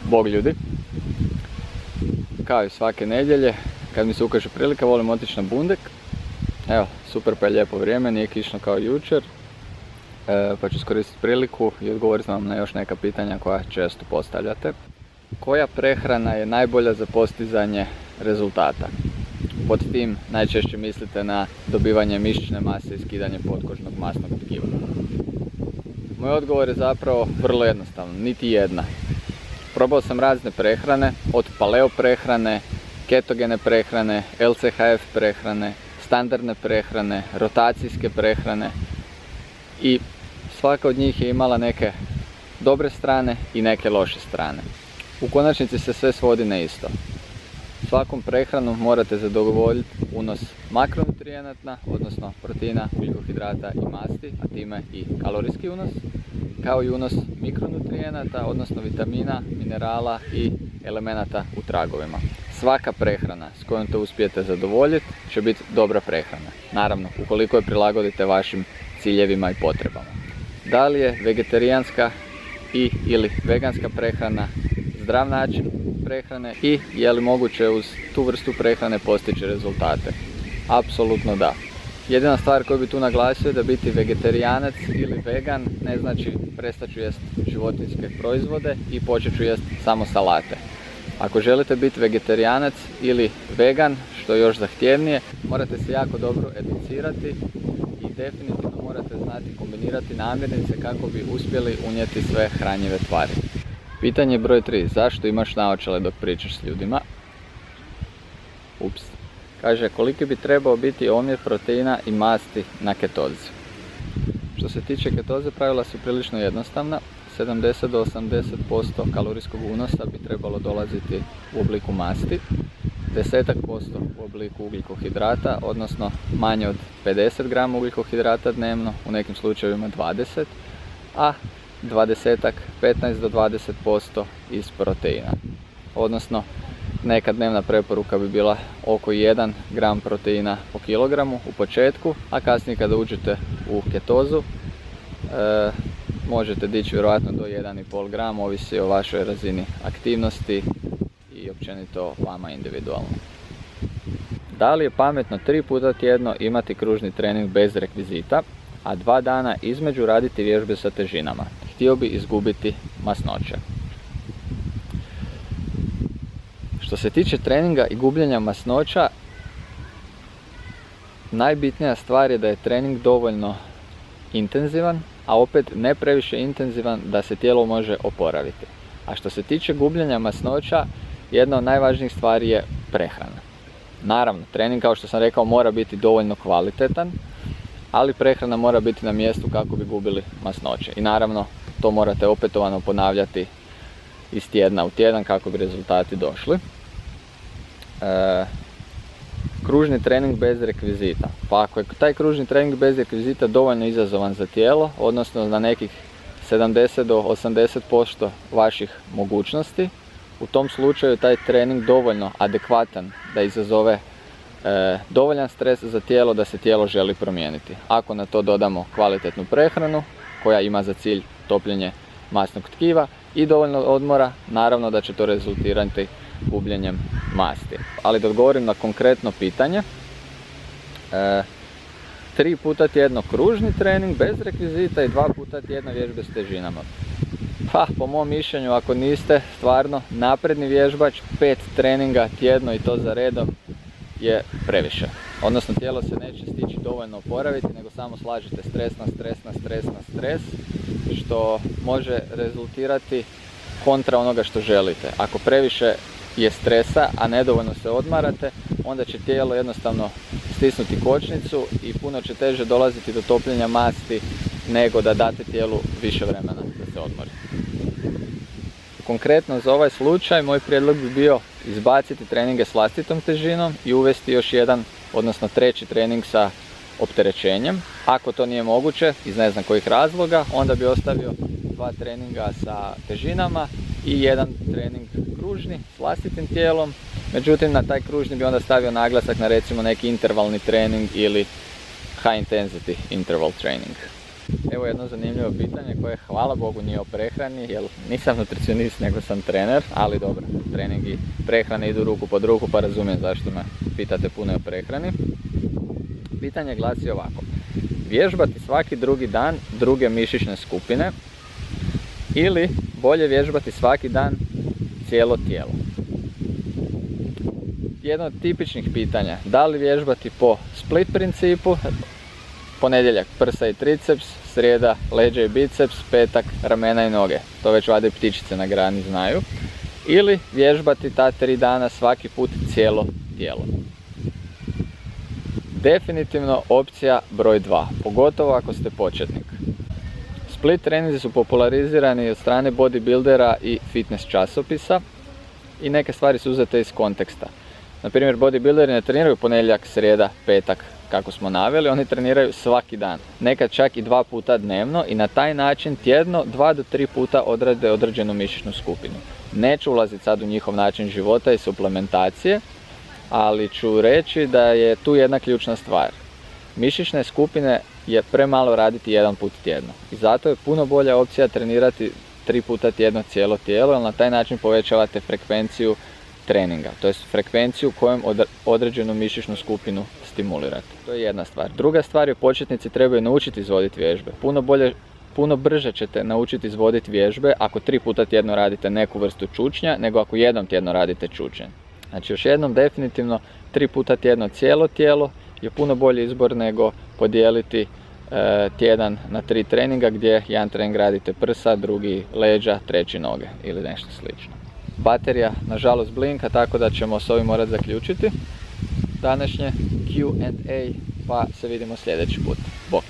Bog ljudi. Kao i svake nedjelje, kad mi se ukaže prilika, volim otići na bundek. Evo, super pa je lijepo vrijeme, nije kišno kao jučer. Pa ću iskoristiti priliku i odgovoriti vam na još neka pitanja koja često postavljate. Koja prehrana je najbolja za postizanje rezultata? Pod tim najčešće mislite na dobivanje mišićne mase i skidanje potkožnog masnog tkiva. Moj odgovor je zapravo vrlo jednostavan, niti jedna. Probao sam razne prehrane, od paleo prehrane, ketogene prehrane, LCHF prehrane, standardne prehrane, rotacijske prehrane i svaka od njih je imala neke dobre strane i neke loše strane. U konačnici se sve svodi na isto. Svakom prehranom morate zadovoljiti unos makronutrijenata, odnosno proteina, ugljikohidrata i masti, a time i kalorijski unos, kao i unos mikronutrijenata, odnosno vitamina, minerala i elemenata u tragovima. Svaka prehrana s kojom to uspijete zadovoljiti će biti dobra prehrana. Naravno, ukoliko je prilagodite vašim ciljevima i potrebama. Da li je vegetarijanska ili veganska prehrana zdrav način prehrane i je li moguće uz tu vrstu prehrane postići rezultate? Apsolutno da. Jedina stvar koju bi tu naglasio je da biti vegetarijanac ili vegan ne znači prestat ću jesti životinjske proizvode i počet ću jesti samo salate. Ako želite biti vegetarijanac ili vegan, što je još zahtjevnije, morate se jako dobro educirati i definitivno morate znati kombinirati namirnice kako bi uspjeli unijeti sve hranjive tvari. Pitanje broj 3. Zašto imaš naočale dok pričaš s ljudima? Ups. Kaže, koliki bi trebao biti omjer proteina i masti na ketozi? Što se tiče ketoze, pravila su prilično jednostavna. 70 do 80% kalorijskog unosa bi trebalo dolaziti u obliku masti, 10% u obliku ugljikohidrata, odnosno manje od 50 grama ugljikohidrata dnevno, u nekim slučajevima 20, a 15 do 20% iz proteina. Odnosno, neka dnevna preporuka bi bila oko 1 gram proteina po kilogramu u početku, a kasnije kada uđete u ketozu, možete dići vjerojatno do 1,5 gram, ovisi o vašoj razini aktivnosti i općenito vama individualno. Da li je pametno 3 puta tjedno imati kružni trening bez rekvizita, a 2 dana između raditi vježbe sa težinama? Htio bi izgubiti masnoće. Što se tiče treninga i gubljenja masnoća, najbitnija stvar je da je trening dovoljno intenzivan, a opet ne previše intenzivan da se tijelo može oporaviti. A što se tiče gubljenja masnoća, jedna od najvažnijih stvari je prehrana. Naravno, trening, kao što sam rekao, mora biti dovoljno kvalitetan, ali prehrana mora biti na mjestu kako bi gubili masnoće. I naravno, to morate opetovano ponavljati iz tjedna u tjedan kako bi rezultati došli. Kružni trening bez rekvizita. Pa ako je taj kružni trening bez rekvizita dovoljno izazovan za tijelo, odnosno na nekih 70 do 80% vaših mogućnosti, u tom slučaju je taj trening dovoljno adekvatan da izazove dovoljan stres za tijelo da se tijelo želi promijeniti. Ako na to dodamo kvalitetnu prehranu koja ima za cilj topljenje masnog tkiva i dovoljno odmora, naravno da će to rezultirati gubljenjem masti. Ali da odgovorim na konkretno pitanje, 3 puta tjedno kružni trening bez rekvizita i 2 puta tjedno vježbe s težinama. Pa, po mom mišljenju, ako niste stvarno napredni vježbač, 5 treninga tjedno i to za redom je previše. Odnosno, tijelo se neće stići dovoljno oporaviti, nego samo slažete stres na stres, što može rezultirati kontra onoga što želite. Ako previše je stresa, a nedovoljno se odmarate, onda će tijelo jednostavno stisnuti kočnicu i puno će teže dolaziti do topljenja masti nego da date tijelu više vremena da se odmori. Konkretno za ovaj slučaj, moj prijedlog bi bio izbaciti treninge s vlastitom težinom i uvesti još jedan, odnosno treći trening sa opterećenjem. Ako to nije moguće, iz ne znam kojih razloga, onda bi ostavio 2 treninga sa težinama i jedan trening kružni s vlastitim tijelom. Međutim, na taj kružni bi onda stavio naglasak na recimo neki intervalni trening ili high intensity interval training. Evo jedno zanimljivo pitanje koje hvala Bogu nije o prehrani, jer nisam nutricionist nego sam trener, ali dobro, trening i prehrana idu ruku pod ruku pa razumijem zašto me pitate puno o prehrani. Pitanje glasi ovako: vježbati svaki drugi dan druge mišićne skupine ili bolje vježbati svaki dan cijelo tijelo? Jedno od tipičnih pitanja, da li vježbati po split principu, ponedjeljak prsa i triceps, srijeda leđa i biceps, petak ramena i noge, to već vade ptičice na grani znaju, ili vježbati ta 3 dana svaki put cijelo tijelo. Definitivno opcija broj 2, pogotovo ako ste početnik. Split treninzi su popularizirani od strane bodybuildera i fitness časopisa i neke stvari su uzete iz konteksta. Naprimjer, bodybuilderi ne treniraju ponedjeljak, srijeda, petak, kako smo naveli, oni treniraju svaki dan, nekad čak i 2 puta dnevno i na taj način tjedno 2 do 3 puta odrade određenu mišićnu skupinu. Neću ulaziti sad u njihov način života i suplementacije, ali ću reći da je tu jedna ključna stvar. Mišićne skupine je premalo raditi 1 put tjedno i zato je puno bolja opcija trenirati 3 puta tjedno cijelo tijelo, jer na taj način povećavate frekvenciju treninga, to je frekvenciju kojom određenu mišićnu skupinu stimulirate. To je jedna stvar. Druga stvar je, početnici trebaju naučiti izvoditi vježbe. Puno brže ćete naučiti izvoditi vježbe ako 3 puta tjedno radite neku vrstu čučnja, nego ako jednom tjedno radite čučnje. Znači još jednom, definitivno 3 puta tjedno cijelo tijelo je puno bolji izbor nego podijeliti tjedan na 3 treninga gdje jedan trening radite prsa, drugi leđa, treći noge ili nešto slično. Baterija nažalost blinka, tako da ćemo s ovim morati zaključiti današnje Q&A, pa se vidimo sljedeći put. Bok!